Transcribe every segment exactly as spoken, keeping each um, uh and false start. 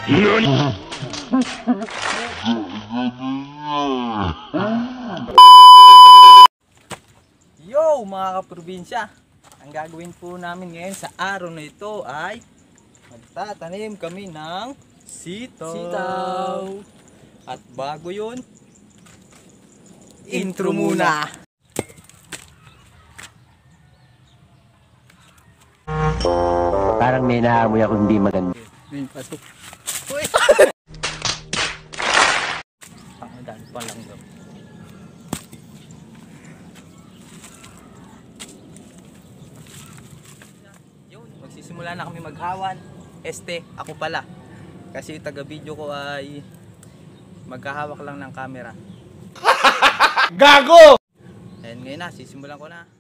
Yo mga kaprobinsya, ang gagawin po namin ngayon sa araw na ito ay magtatanim kami ng sitaw. Sitaw. At bago yun, intro muna. Parang may naamoy ako hindi maganda. May pasok. Uy! Ang daan pa lang daw. Yun, magsisimula na kami maghawan. Este, ako pala. Kasi taga-video ko ay maghahawak lang ng camera. Gago! And ngayon na, sisimulan ko na.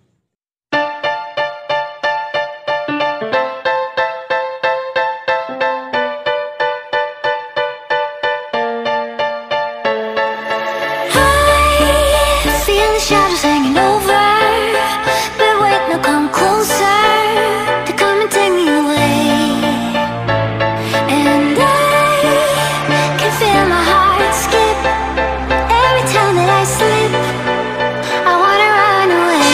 Shadows hanging over, but wait, now come closer. To come and take me away, and I can feel my heart skip every time that I slip. I wanna run away.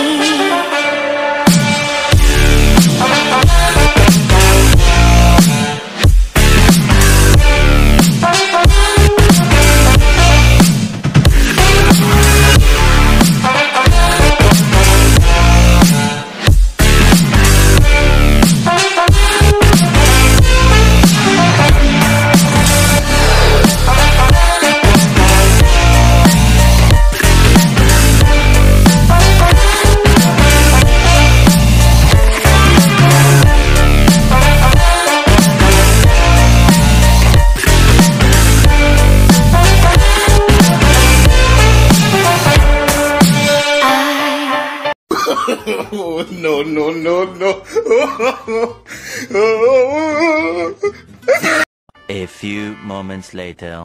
Oh, no, no, no, no. A few moments later.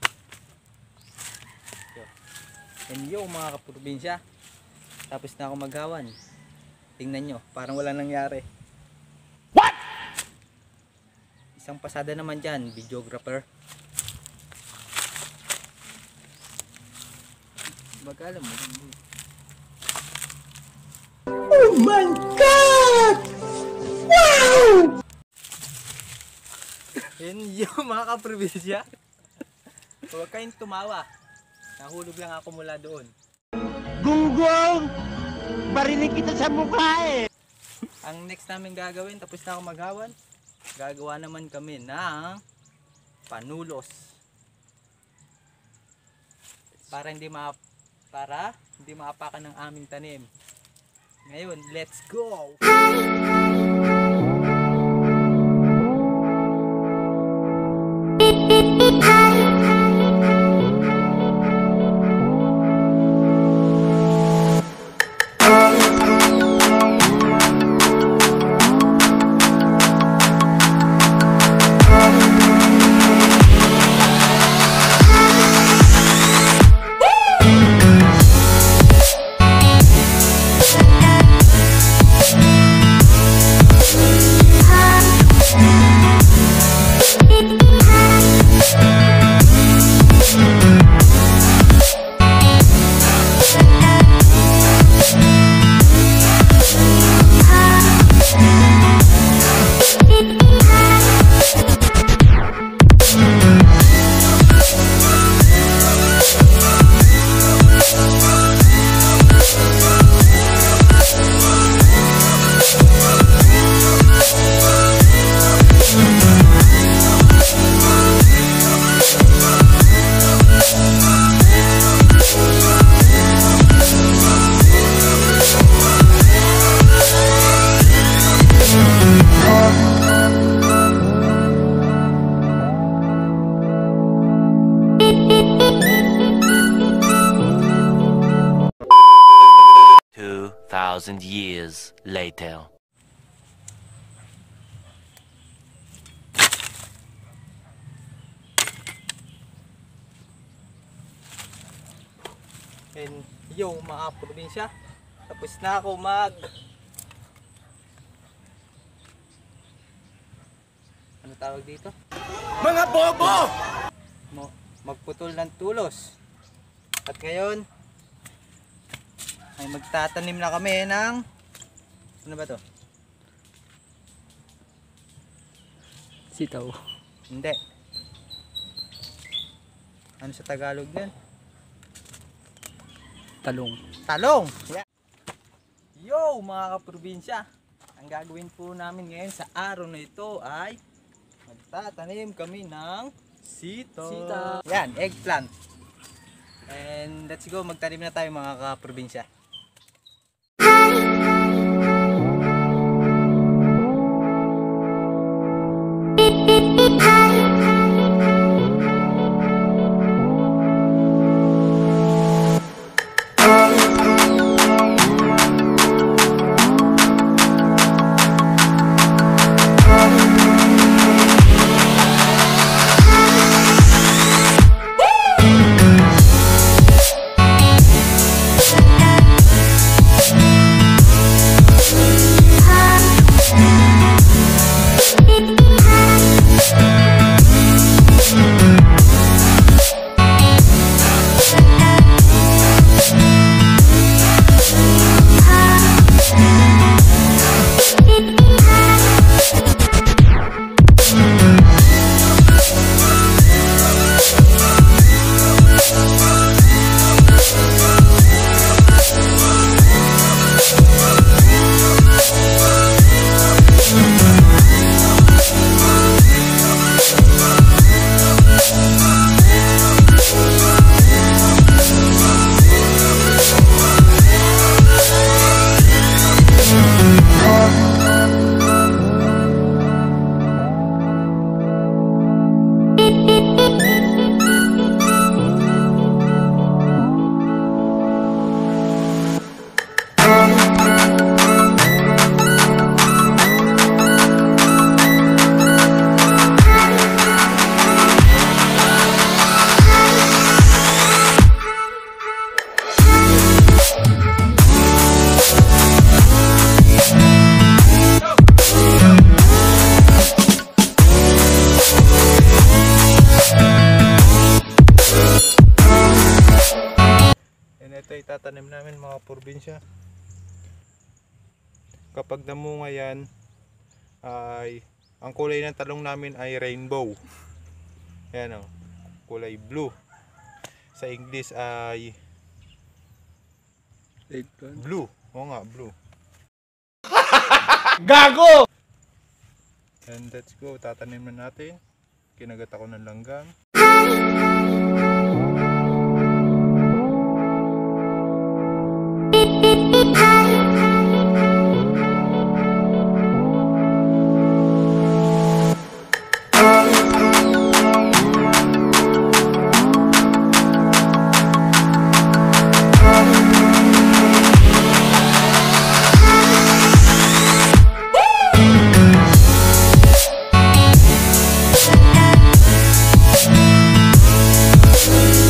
And yo mga kaprobinsya, tapos na ako maghawan. Tingnan nyo, parang wala nangyari. What? Isang pasada naman dyan, videographer. Magkala mo. Oh my God! Wow! And yo mga kaprobinsya, huwag kayong tumawa. Nahulog lang ako mula doon. Gunggong! Barinig kita sa mukha eh! Ang next namin gagawin, tapos na ako maghawan, gagawa naman kami ng panulos. Para hindi ma para hindi maapakan ng aming tanim. Ngayon, let's go! Thousand years later. And yo mga probinsya, tapos na ako mag ano ano tawag dito? Mga bobo! Mo, magputol ng tulos. At ngayon ay magtatanim na kami ng ano ba to? Sitaw. Hindi. Ano sa Tagalog yan? Talong. Talong! Yeah. Yo mga kaprobinsya! Ang gagawin po namin ngayon sa araw na ito ay magtatanim kami ng sitaw. Sitaw. Yan, eggplant. And let's go, magtanim na tayo mga kaprobinsya. Ito itatanim namin mga probinsya. Kapag namunga yan ay ang kulay ng talong namin ay rainbow. Ayan o, kulay blue. Sa English ay Eggplant. blue. Oo nga, blue. Gago! And let's go, tatanim na natin. Kinagat ako ng langgam. We'll be right back.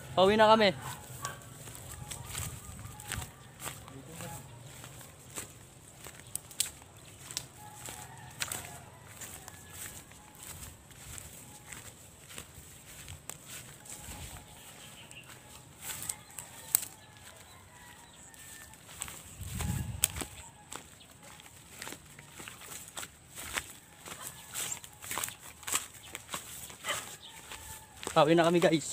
Pauwi na kami. Pauwi na kami guys.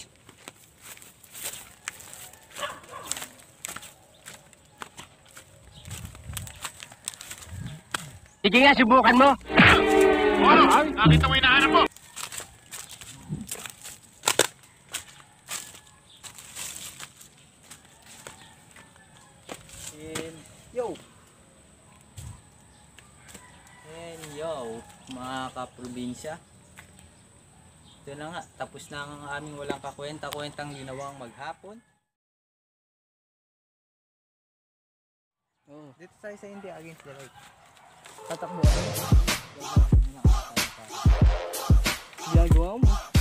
Sige nga, subukan mo. And yo! And yo, mga kaprobinsya. Ito na nga, tapos na ang aming walang kakwenta-kwentang ginawang maghapon. Oh, Dito tayo sa hindi against the light. tatakbo ako. Ginagawa mo.